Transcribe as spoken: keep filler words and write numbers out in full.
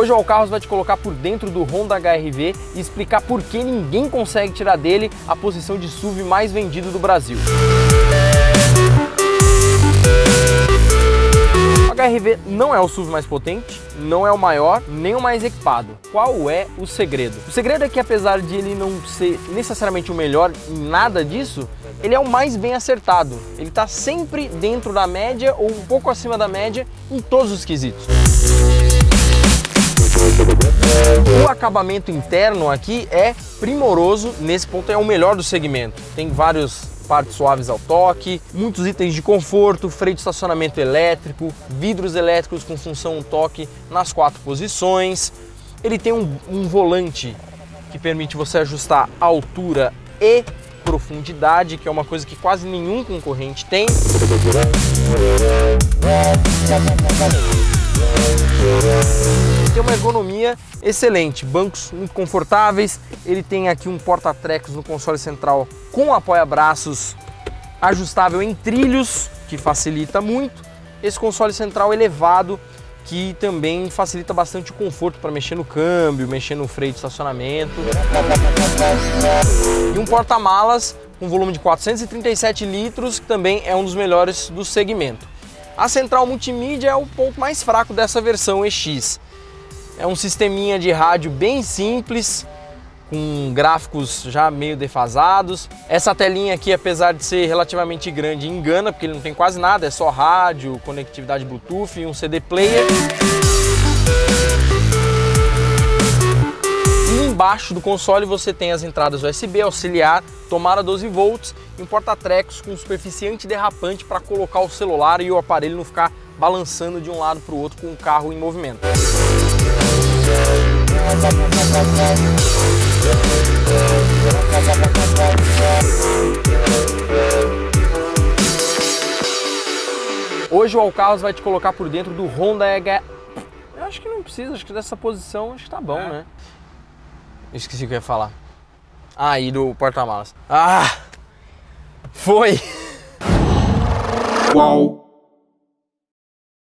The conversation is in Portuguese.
Hoje o Alcarros vai te colocar por dentro do Honda H R V e explicar por que ninguém consegue tirar dele a posição de S U V mais vendido do Brasil. O H R V não é o S U V mais potente, não é o maior, nem o mais equipado. Qual é o segredo? O segredo é que, apesar de ele não ser necessariamente o melhor em nada disso, ele é o mais bem acertado. Ele está sempre dentro da média ou um pouco acima da média em todos os quesitos. O acabamento interno aqui é primoroso, nesse ponto é o melhor do segmento. Tem vários partes suaves ao toque, muitos itens de conforto, freio de estacionamento elétrico, vidros elétricos com função toque nas quatro posições. Ele tem um, um volante que permite você ajustar a altura e profundidade, que é uma coisa que quase nenhum concorrente tem. Tem uma ergonomia excelente, bancos muito confortáveis. Ele tem aqui um porta-trecos no console central com apoia-braços ajustável em trilhos, que facilita muito. Esse console central elevado, que também facilita bastante o conforto para mexer no câmbio, mexer no freio de estacionamento. E um porta-malas com volume de quatrocentos e trinta e sete litros, que também é um dos melhores do segmento. A central multimídia é o ponto mais fraco dessa versão E X. É um sisteminha de rádio bem simples, com gráficos já meio defasados. Essa telinha aqui, apesar de ser relativamente grande, engana, porque ele não tem quase nada, é só rádio, conectividade Bluetooth e um C D player. E embaixo do console você tem as entradas U S B, auxiliar, tomada doze volts e um porta-trecos com superfície antiderrapante para colocar o celular e o aparelho não ficar balançando de um lado para o outro com o carro em movimento. Hoje o Alcarros vai te colocar por dentro do Honda H... Eu acho que não precisa, acho que dessa posição acho que tá bom, é. né? Esqueci o que eu ia falar. Ah, e do porta-malas. Ah! Foi! Qual?